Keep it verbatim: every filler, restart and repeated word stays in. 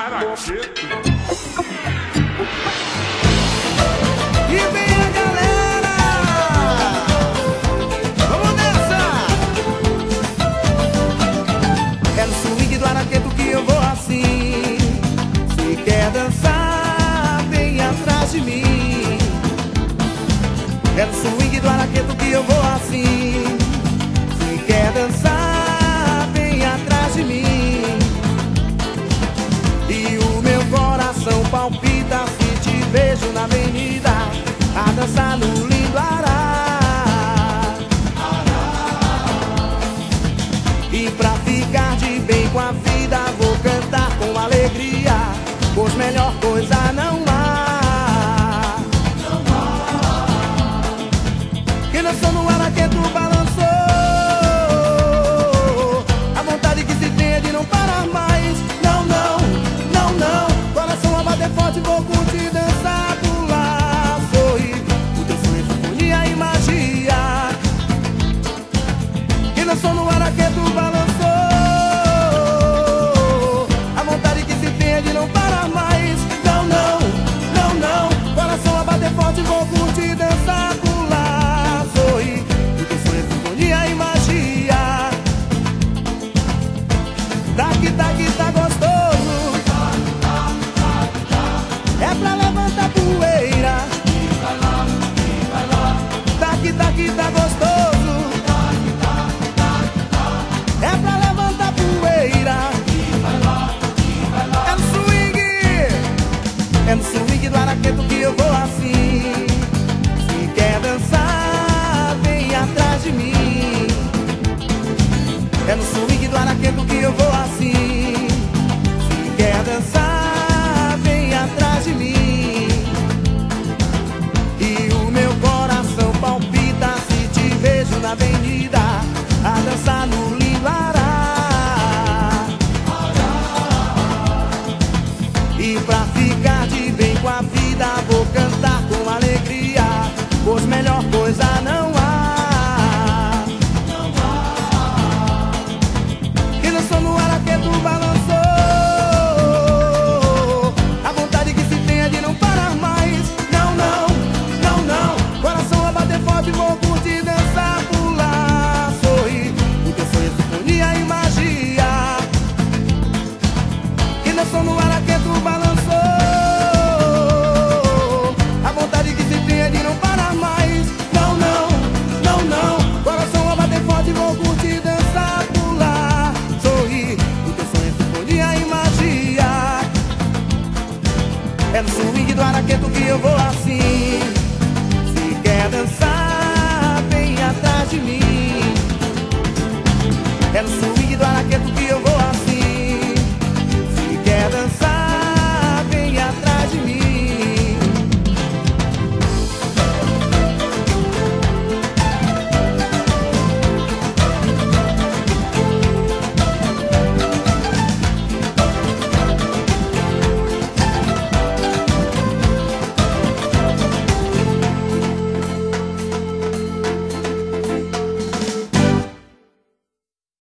Araqueto. E vem a galera, vamos nessa. É no swing do araqueto que eu vou assim. Se quer dançar, vem atrás de mim. É no swing do araqueto que eu vou assim. Se quer dançar, vem atrás de mim. E o meu coração palpita se te vejo na avenida a dançar no lindo Ará. E pra ficar de bem com a vida vou cantar com alegria, pois melhor coisa não há. Quem dançou no araqueto balançou, a vontade que se tem é de não parar mais. Não, não, não, não, coração a bater forte, vou curtir, dançar, pular, sorrir. O teu sonho é sinfonia e magia. Quem dançou no araqueto balançou, a vontade que se tem é de não parar mais. Não, não, não, não, coração a bater forte, vou curtir, dançar, pular, sorrir. O teu sonho é sinfonia e magia. Daqui, daqui, tá gostoso, é pra levantar poeira. Daqui, daqui, tá gostoso, é pra levantar poeira. É no swing, é no swing do araqueto que eu vou assim. Se quer dançar, vem atrás de mim. É no swing do araqueto que eu vou assim. Se quer dançar, vem atrás de mim. E o meu coração palpita se te vejo na avenida a dançar no lindo Ará. E pra ficar de bem com a vida vou cantar com alegria, pois melhor coisa não há. Quem dançou no araqueto balançou, a vontade que se tem é de não parar mais. Não, não, não, não, coração a bater forte, vou curtir, dançar, pular, sorrir. O teu sonho é sinfonia e magia. Quem dançou no araqueto balançou,